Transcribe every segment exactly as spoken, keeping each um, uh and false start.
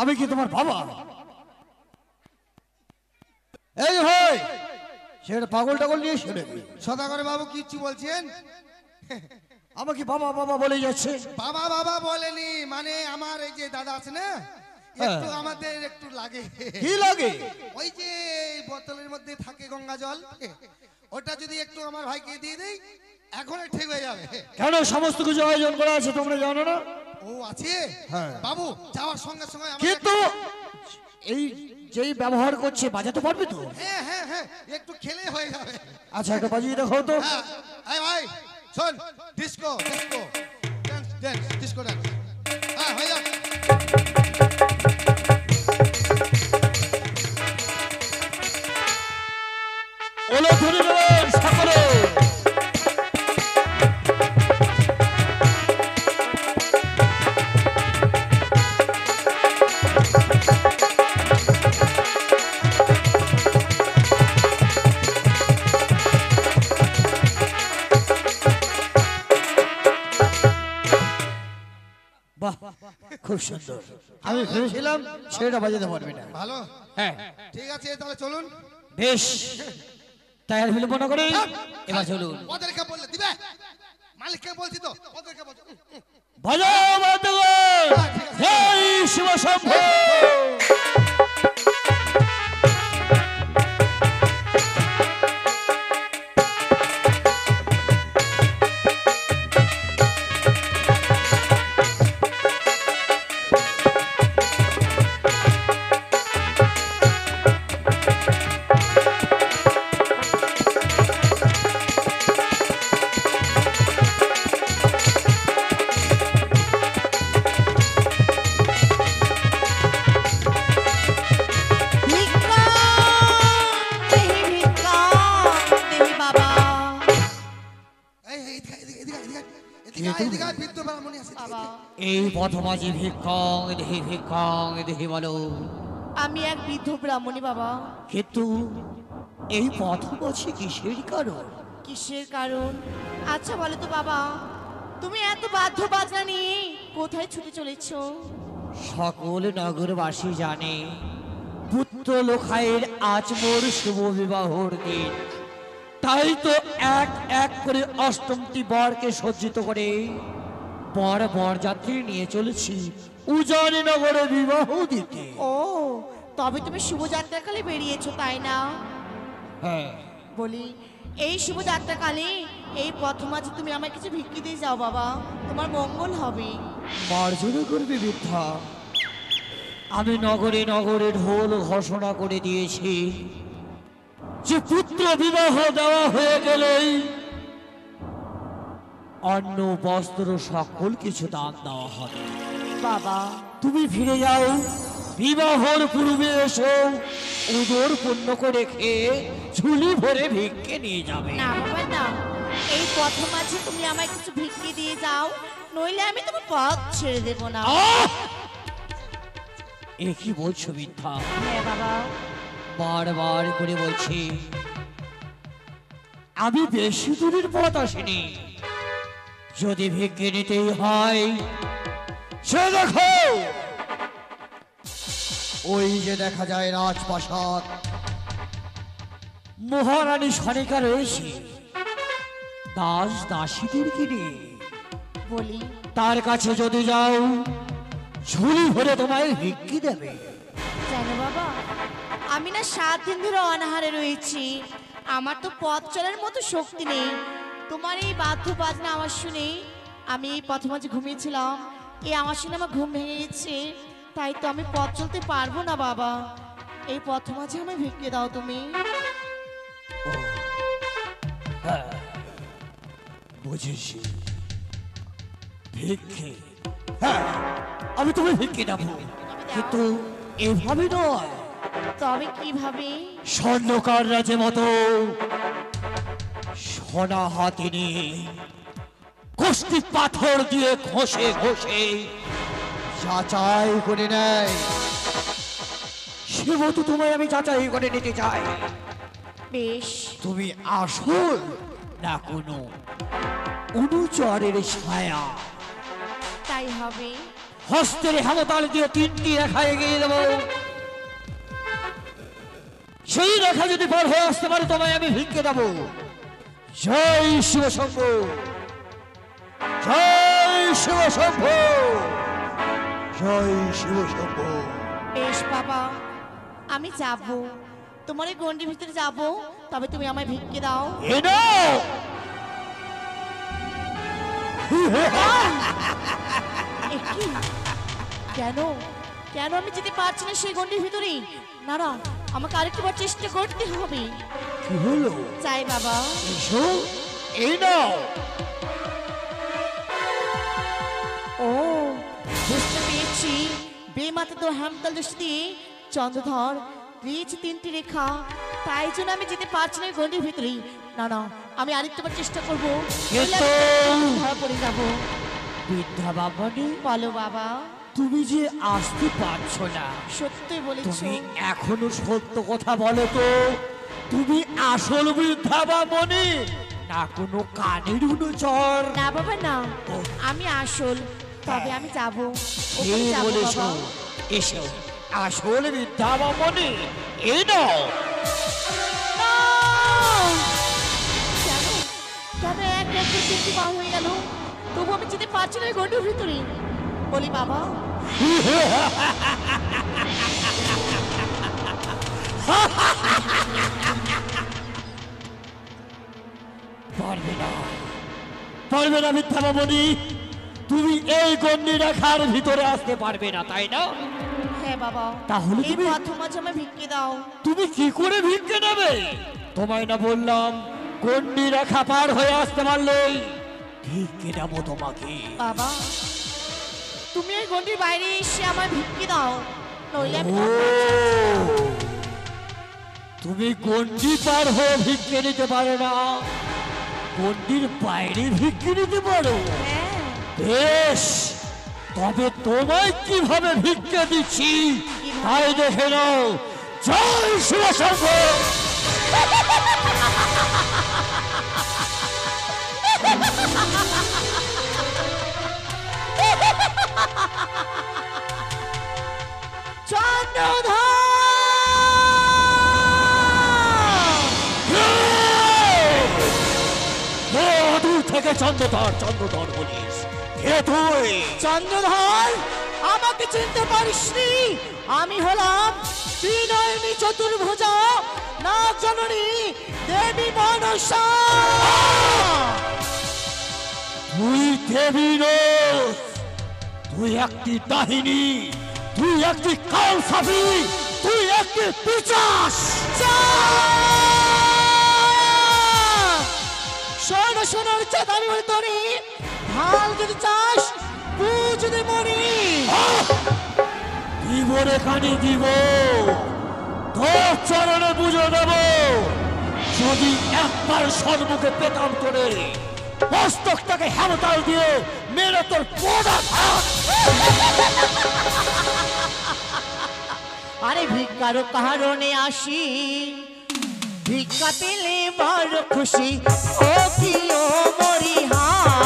আমি কি তোমার বাবা? এই ভাই, সেটা পাগল টাগল নিয়ে সেরে সদাগর বাবু কিচ্ছু বলছেন? আমাকে বাবা বাবা বলে যাচ্ছে। বাবা বাবা বলেনি, মানে আমার এই যে দাদা আছে না, একটু আমাদের একটু লাগে। কি লাগে? ওই যে বোতলের মধ্যে থাকে গঙ্গা জল, ওটা যদি একটু আমার ভাইকে দিয়ে দেই এখন ঠিক হয়ে যাবে। কেন? সমস্ত কিছু আয়োজন করা আছে, তোমরা জানো না? ও আছে হ্যাঁ। বাবু, যাওয়ার সঙ্গে সঙ্গে কিন্তু এই যেই ব্যবহার করছে বাজাতে পারবে তো? হ্যাঁ হ্যাঁ হ্যাঁ, একটু খেলে হয়ে যাবে। আচ্ছা, একটা বাজিয়ে দেখো তো। হ্যাঁ, এই ভাই শোন, disco disco dance dance disco dance. হ্যাঁ হয়ে যাবে। ওলো ধরে নেবেন সকলে। বাহ, খুব সুন্দর। আমি ভেবেছিলাম সেটা বাজাতে পারবি না। ভালো, হ্যাঁ ঠিক আছে তাহলে চলুন। বেশ, তাই আর বিলম্ব না করে এবার চলুন। ওদেরকে বললে দিবে, মালিককে বলছি তো, ওদেরকে বলছি। বাজাও বাজাও, জয় শিব শম্ভু। এই পথমাঝি ভিক্ষং দেহি ভিক্ষং দেহি বলো। আমি এক বৃদ্ধ ব্রাহ্মণী বাবা। কিন্তু এই পথমাঝি কিসের কারণ? কিসের কারণ? আচ্ছা বলো তো বাবা, তুমি এত বাদ্য বাজনা নিয়ে কোথায় ছুটে চলেছ? সকল নগরবাসী জানে পুত্র লোখায়ের আজ মোর শুভ বিবাহর দিন, তাই তো এক এক করে অষ্টমটি বরকে সজ্জিত করে বর বরযাত্রী নিয়ে চলেছি উজানি নগরে বিবাহ দিতে। ও, তবে তুমি শুভযাত্রাকালে বেরিয়েছো তাই না? হ্যাঁ। বলি, এই শুভযাত্রাকালে এই পথমাঝে তুমি আমায় কিছু ভিক্ষি দিয়ে যাও বাবা, তোমার মঙ্গল হবে। মার্জনা করবে বৃদ্ধা, আমি নগরে নগরে ঢোল ঘোষণা করে দিয়েছি যে পুত্র বিবাহ দেওয়া হয়ে গেলেই অন্ন বস্ত্র সকল কিছু দান দেওয়া হবে। বাবা তুমি ফিরে যাও, বিবাহর পূর্বে এসো উদর পূর্ণ করে খেয়ে ঝুলি ভরে ভিক্ষে নিয়ে যাবে। না বাবা না, এই পথমাঝে তুমি আমায় কিছু ভিক্ষি দিয়ে যাও, নইলে আমি তোমার পথ ছেড়ে দেব না। এ কি বলছো বৃদ্ধা? হ্যাঁ বাবা, বারবার করে বলছি আমি বেশি দূরের পথ আসিনি, যদি ভিক্ষে নিতেই হয় সে দেখো ওই যে দেখা যায় রাজপ্রাসাদ, মহারানী সনিকা রয়েছে দাস দাসীদের কিনে। বলি তার কাছে যদি যাও ঝুলি ভরে তোমায় ভিক্ষি দেবে। জানো বাবা, আমি না সাত দিন ধরে অনাহারে রয়েছি, আমার তো পথ চলার মতো শক্তি নেই। তোমার এই বাদ্য বাজনা আমার শুনে আমি এই পথ মাঝে ঘুমিয়েছিলাম, এই আমার শুনে আমার ঘুম ভেঙে গেছে, তাই তো আমি পথ চলতে পারবো না বাবা। এই পথ মাঝে আমায় ভিক্ষে দাও তুমি। হ্যাঁ, বুঝেছি, ভিক্ষে। হ্যাঁ, আমি তুমি ভিক্ষে দেবো, কিন্তু এভাবে নয়। তবে কিভাবে? স্বর্ণকার রাজে মতো সোনা হাতে নিয়ে কষ্টি পাথর দিয়ে ঘষে ঘষে যাচাই করে নেয়, সে মতো তোমায় আমি যাচাই করে নিতে চাই। বেশ, তুমি আসল না কোনো অনুচরের ছায়া? তাই হবে। হস্তের হেমতাল দিয়ে তিনটি রেখা এগিয়ে দেব। সেই রেখা যদি পার হয়ে আসতে পারে তোমায় আমি ভিক্ষে দেব। জয় শিব শম্ভু, জয় শিব শম্ভু, জয় শিব শম্ভু। বেশ বাবা, আমি যাব, তোমার এই গন্ডির ভিতরে যাব, তবে তুমি আমায় ভিক্ষে দাও। এ নাও। এ কি? কেন কেন আমি যেতে পারছি না সেই গন্ডির ভিতরে? না না, আমাকে আরেকবার চেষ্টা করতে হবে। কি হলো? চাই বাবা। এসো, এই নাও। ও, বুঝতে পেরেছি, বেমাতে তো হ্যামতাল দৃষ্টি দিয়ে চন্দ্রধর দিয়েছি তিনটি রেখা, তাই জন্য আমি যেতে পারছি না এই গন্ডির ভিতরে। না না, আমি আরেকবার চেষ্টা করবো, নইলে আমি ধরা পড়ে যাবো। বিদ্যা বাবানি, বলো বাবা। তুমি যে আসতে পারছো না, সত্যি বলেছো। তুমি এখনো সত্য কথা বলো তো, তুমি আসল বৃদ্ধা বামনি না কোনো কানের চর? না বাবা না, আমি আসল, তবে আমি যাবো, ওখানে এই যাবো বলেছো। বাবা। এসো, আসল বৃদ্ধা বামনি, এই নাও। না! কেন কেন এক এক করে তিনটি পা হয়ে গেল, তবু আমি যেতে পারছি না এই গন্ডির ভিতরে। বলি বাবা। পারবে না, পারবে না মিথ্যা বামনি, তুমি এই গন্ডি রেখার ভিতরে আসতে পারবে না, তাই না? হ্যাঁ বাবা। তাহলে এই তুমি- পথ মাঝে আমায় ভিক্ষে দাও। তুমি কি করে ভিক্ষে নেবে? তোমায় না বললাম গন্ডি রেখা পার হয়ে আসতে পারলেই ভিক্ষে দেবো তোমাকে। বাবা, তুমি এই গন্ডির বাইরে এসে আমার ভিক্ষে দাও, নইলে আমি ও, তুমি গন্ডি পার হয়ে ভিক্ষে নিতে পারো না, গন্ডির বাইরে ভিক্ষে নিতে পারো? হ্যাঁ। বেশ, তবে তোমায় কিভাবে ভিক্ষে দিচ্ছি তাই দেখে নাও। জয় শিব শম্ভু। কে দূর থেকে চন্দ্রধর চন্দ্রধর বলিস? কে তুই? চন্দ্রধর, আমাকে চিনতে পারিসনি? আমি হলাম ত্রিনয়নী চতুর্ভুজা নাগ জননী দেবী মনসা। তুই দেবী নস, তুই একটি দাহিনী, তুই একটি কালসাপি, তুই একটি পিশাচ। শোন শোনার চেতানি বলি তোরি, ঢাল যদি চাস তুই যদি মরি। দিব রেখানি দিব, তোর চরণে পুজো দেব। যদি একবার সর্বকে পেতাম করে মস্তকটাকে হেমতাল দিয়ে মেরে তোর পোড়া ভাত। আরে ভিক্ষার কারণে আসি, ভিক্ষা পেলে বড় খুশি, ও কি ও মরি হা।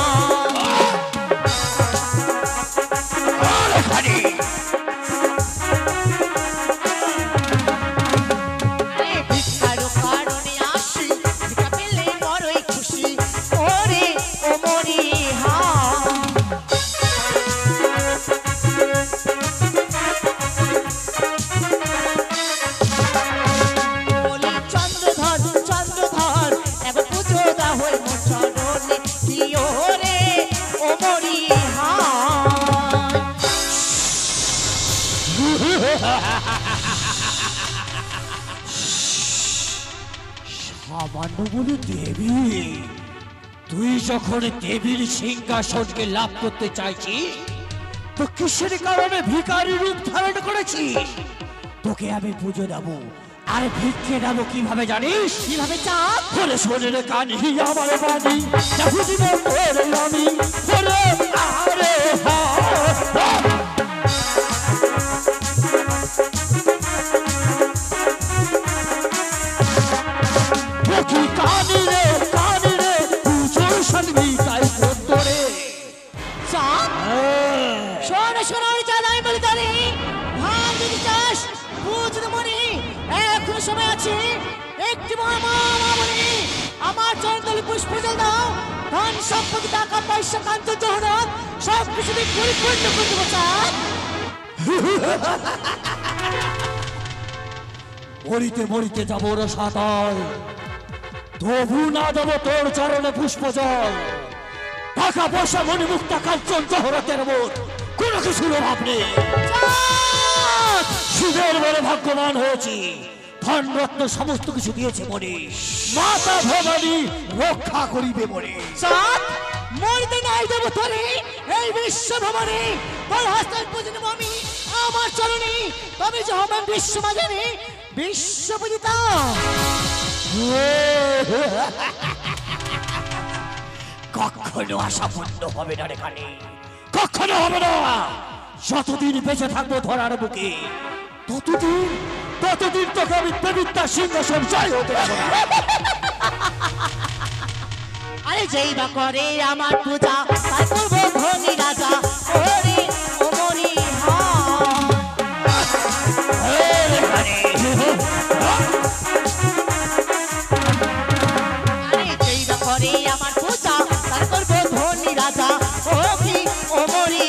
রেখানি, আরে ভিক্ষার কারণে আসি, ভিক্ষা পেলে বড়ই খুশি, ওরে ও মরি হা। বলি চন্দ্রধর চন্দ্রধর, একবার পুজো দা হয়ে মোর চরণে, কি ওরে ও মরি হা। সামান্য বলে দেবী? তুই যখন দেবীর সিংহাসনকে লাভ করতে চাইছিস, তো কিসের কারণে ভিখারি রূপ ধারণ করেছিস? তোকে আমি পুজো দেবো, আর ভিক্ষে দেবো কিভাবে জানিস? কিভাবে চাপ? বলে শোনে রে কানি আমার বাণী, দেখো দিনে তোর আমি বলে আরে হা। কি কানি রে কানি রে, পুজোর সাথে তাই তোরে। চাপ? শোন শোন বলে তারে ভাঙ যদি চাস বুঝতে মনে এখন সময় আছে একটি মামা মামনি আমার চরণতলে পুষ্প জল দাও ধন সম্পত্তি টাকা পয়সা কান্ত জহরত সব কিছু দিয়ে পরিপূর্ণ করে দেবো চাঁদ। মরিতে মরিতে যাবো রসাতল, তবু না দেবো তোর চরণে পুষ্প জল। টাকা পয়সা মণিমুক্তা কাঞ্চন জহরতের মোট কোনো কিছুর অভাব নেই। শিবের বলে ভাগ্যবান হয়েছি, ধন রত্ন সমস্ত কিছু দিয়েছে মনে, মাতা ভবানী রক্ষা করিবে মনে। চাঁদ মরিতে নাই দেবো তোরে এই বিশ্ব ভবনে তোর হস্তের পূজন আমি আমার চরণে তবে যে হবে বিশ্ব মাঝারে বিশ্ব পূজিতা। কখনো আশা পূর্ণ হবে না রে কানে, কখনো হবে না। যতদিন বেঁচে থাকবো ধরার বুকে ততদিন ততদিন তোকে আমি দেবিদ্যা সিংহাসন জয় হতে দেব না। আরে যেই বা করে আমার পূজা তার করবো ধনী রাজা ওরে ওমরি আরে যেই বা করে আমার পূজা তার করবো ধনী রাজা ও কি ওমরি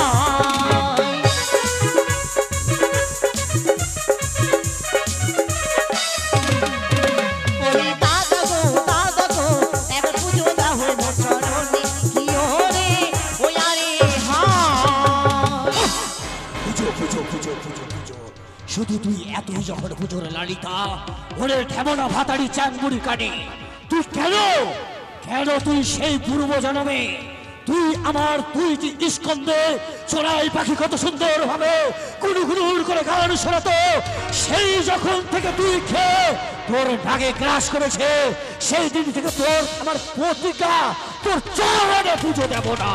শুধু তুই এতই যখন পুজোর লালিতা ওরে ঠেমনা ভাতারি চাঙ্গুরি কানে, তুই কেন কেন তুই সেই পূর্ব জন্মে তুই আমার তুই যে স্কন্দে চড়াই পাখি কত সুন্দর ভাবে কুড়ু কুড়ুর করে গান শোনাতো, সেই যখন থেকে তুই খেয়ে তোর ডাগে গ্রাস করেছে সেই দিন থেকে তোর আমার প্রতিজ্ঞা তোর চরণে পুজো দেব না।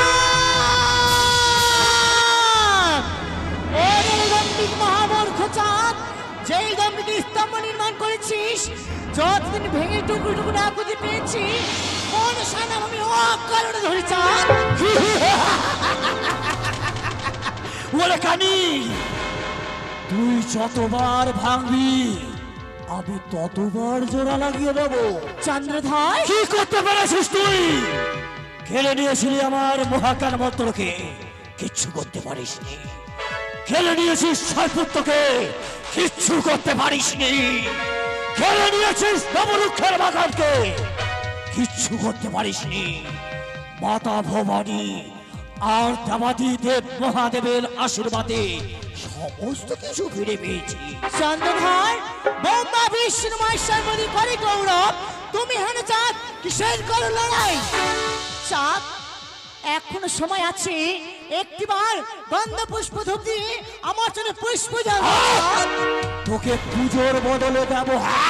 মহামূর্খ চাঁদ, যেই গম্ভীর স্তম্ভ নির্মাণ করেছিস যতদিন ভেঙে টুকরো টুকরো আকুতি পেয়েছি কোন সানাম আমি অকারণে ধরে চাঁদ। বলে কানি তুই যতবার ভাঙবি আমি ততবার জোড়া লাগিয়ে দেবো। চন্দ্রধর কি করতে পেরেছিস তুই? খেলে নিয়েছিলি আমার মহাকাল মন্ত্রকে, কিচ্ছু করতে পারিসনি। খেলে নিয়েছিস ছয়পুত্রকে, কিচ্ছু করতে পারিসনি। খেলে নিয়েছিস নবরুক্ষের বাগানকে, কিচ্ছু করতে পারিসনি। মাতা ভবানী আর দেবাদি দেব মহাদেবের আশীর্বাদে সমস্ত কিছু ফিরে পেয়েছি। চন্দ্রধর ব্রহ্মা বিষ্ণু মহেশ্বর বলি করে গৌরব, তুমি হেন চাঁদ কিসের করো লড়াই? চাঁদ এখনো সময় আছে, একটিবার গন্ধ পুষ্প ধূপ দিয়ে আমার জন্য পুষ্প দাও। তোকে পুজোর বদলে দেব।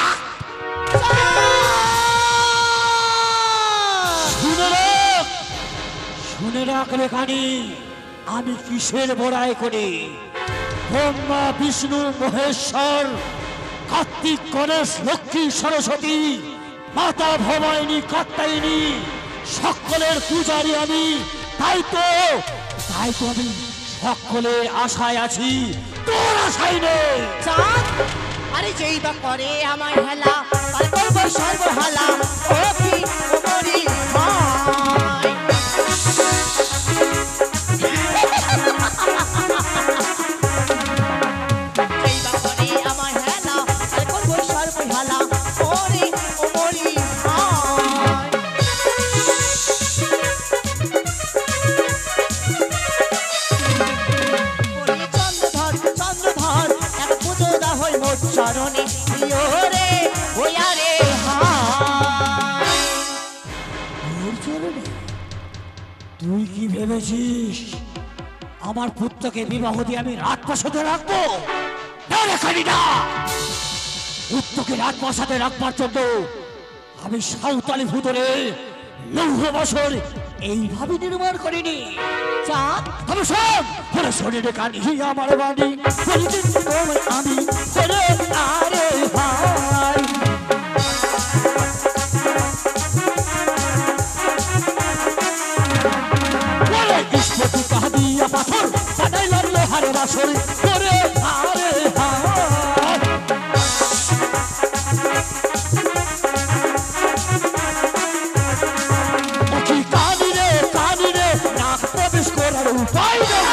শুনে রাখ শুনে রাখ রে কানি, আমি কিসের বড়াই করি? ব্রহ্মা বিষ্ণু মহেশ্বর কার্তিক গণেশ লক্ষ্মী সরস্বতী মাতা ভবানী কাত্যায়নী সকলের পূজারি আমি। তাই তো তাই তো আমি সকলের আশায় আছি, তোর আশায় নেই। চাঁদ আরে যেই বা করে আমার হেলা তার করবো সর্বহালা ও কি ওমরি হয়। যেই বা করে আমার হেলা তার করবো সর্বহালা ওরে ওমরি হয়। চন্দ্রধর চন্দ্রধর এক পুজো দা হই মোট চরণে রে ওয়া রে তুই কি ভেবেছিস আমার পুত্রকে বিবাহ দিয়ে আমি রাজপ্রাসাদে রাখবো? না রেখানি না, পুত্রকে রাজপ্রাসাদে রাখবার জন্য আমি সাঁওতালি ভূতরে লৌহ বছর এইভাবে নির্মাণ করিনি। চাঁদ তবে শোন বলে শোনে রে কানি আমার বাণী প্রতিদিন তোমায় আমি করে আরে ভাই বলে ইস্পতি কাহদিয়া পাথর বানাইলাম লোহার বাসর করে হারে হায়। ও কি কানি রে কানি রে নাক প্রবেশ করার উপায় নেই।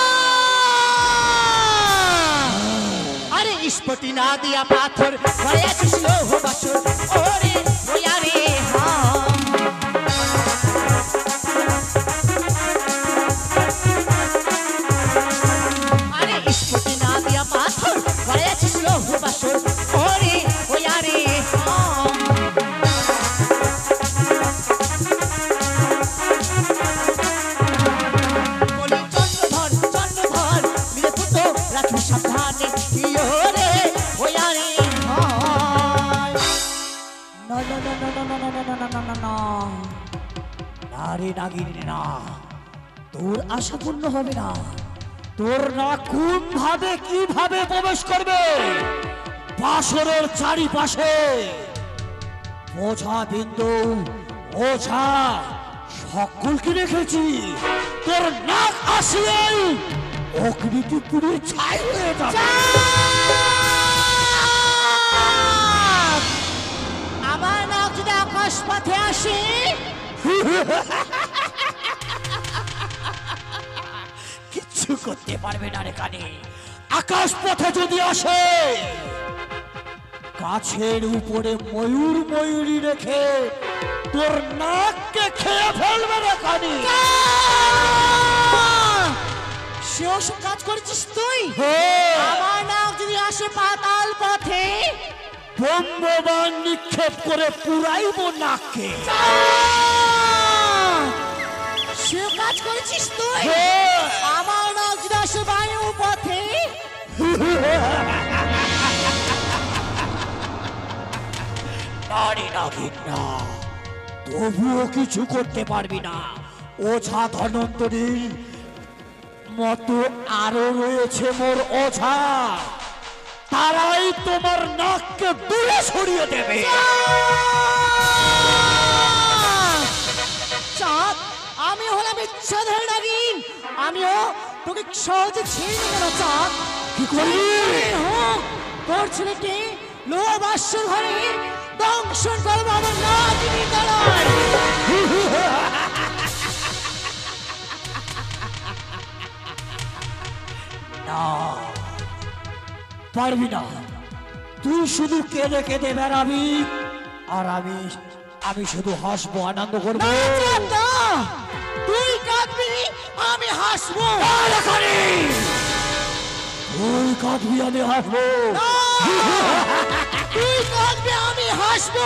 আরে স্পটি না দিয়া পাথর ঘরে আছিস লৌহ বাসর ওরে ওয়া রে হা। আরে স্পটি না দিয়া পাথর ঘরে আছিস লৌহ বাসর ওরে ওয়া রে হা। বলি চন্দ্রধর চন্দ্রধর মিলে পুতো রাখি সাবধানে ইয়ো রে ওয়া রে হায়। না না না না না না না না না না না না না রে নাগিনী না, তোর আশা পূর্ণ হবে না। তোর না কোন ভাবে কিভাবে প্রবেশ করবে বাসরের চারিপাশে। ওঝা বিন্দু ওঝা সকলকে রেখেছি, তোর নাক আসিয়াই অগ্নিতে পুড়ে ছাই হয়ে যাবে। আমার নাক যদি আকাশ পথে আসে কিচ্ছু করতে পারবে না রে কানে। আকাশ পথে যদি আসে গাছের উপরে ময়ূর ময়ূরী রেখে তোর নাককে খেয়ে ফেলবে রে কানে। সেও সব কাজ করেছিস তুই। হ্যাঁ। আমার নাক যদি আসে পাতাল পথে বোমবান নিক্ষেপ করে পুরাইব নাককে। সেও কাজ করেছিস তুই। হ্যাঁ। আমার নাক যদি আসে বায়ু পথে নারী নাগিন না, তবুও কিছু করতে পারবি না। ওঝা ধনন্তরীর মতো আরো রয়েছে মোর ওঝা, তারাই তোমার নাককে দূরে সরিয়ে দেবে। চাঁদ আমি হলাম ইচ্ছাধারী নাগিন, আমিও তোকে সহজে ছেড়ে দেবো না চাঁদ। কি করবি? হোক তোর ছেলেকে লোহ বাসর ঘরে দংশন করবো আমার নাগিনী দ্বারায়। না, পারবি না। তুই শুধু কেঁদে কেঁদে বেড়াবি আর আমি আমি শুধু হাসবো, আনন্দ করবো। না, চাঁদ, না। তুই কাঁদবি আমি হাসবো। তুই কাঁদবি আমি হাসবো। না, তুই কাঁদবি আমি হাসবো।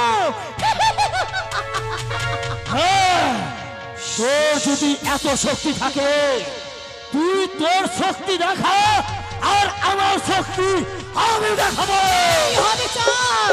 হ্যাঁ, তোর যদি এত শক্তি থাকে তুই তোর শক্তি দেখা আর আমার শক্তি আমি দেখাবো। কি হবে চাঁদ?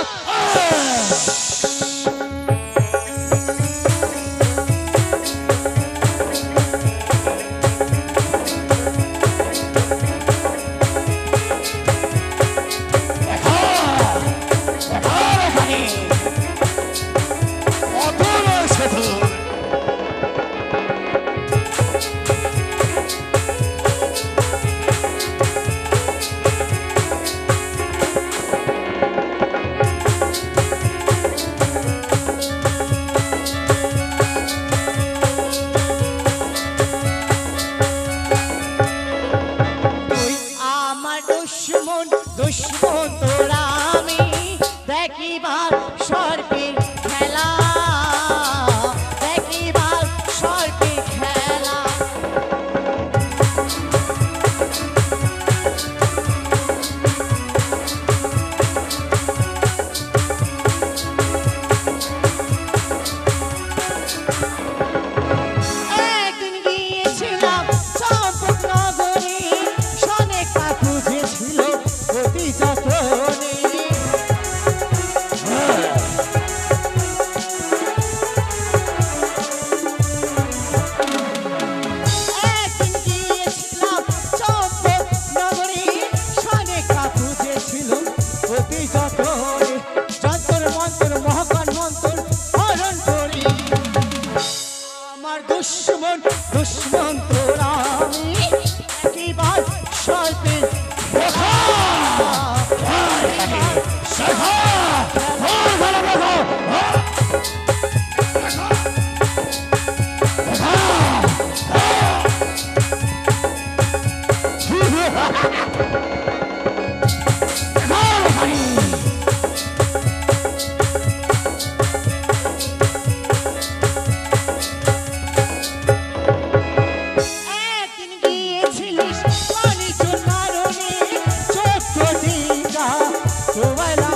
একদিন গিয়েছিলিস বাণিজ্যর কারণে ছোট্ট ডিঙ্গা ডুবাইলাম।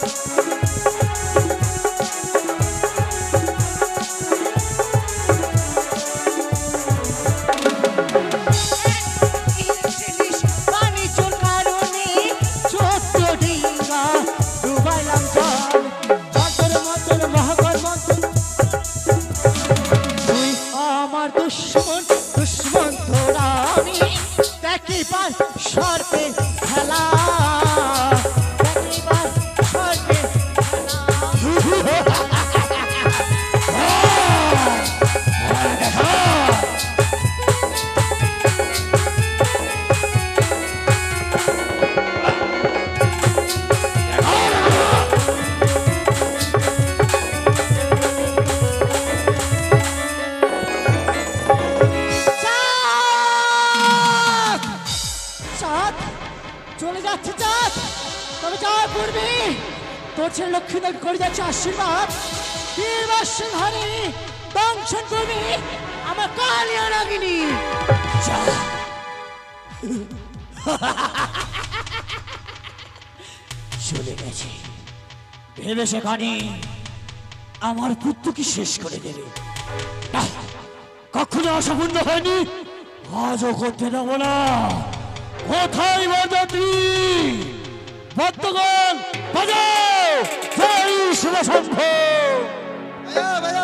গিয়েছিলিস বাণিজ্যর কারণে ছোট্ট ডিঙ্গা ডুবাইলাম জল। মন্তর মন্তর মহাকর মন্তর তুই আমার দুশ্মন দুশ্মন তোরা আমি দেখিবার সর্পের খেলা দেখিবার সর্পের চাঁদ! চাঁদ চলে যাচ্ছে চাঁদ, তবে যাওয়ার পূর্বে তোর ছেলে লক্ষ্মীদেব করে যাচ্ছে আশীর্বাদ। বীরবার সিংহানি দংশন করবি আমার কালিয়া নাগিনী। চলে গেছে ভেবে সেখানে আমার পুত্রকে শেষ করে দেবে না, কখনো অসম্পূর্ণ হয়নি, আজও করতে দেব না। কোথায় বাজাতি বর্তমান বাজাও জয় শিব শম্ভু। ভাইয়া ভাইয়া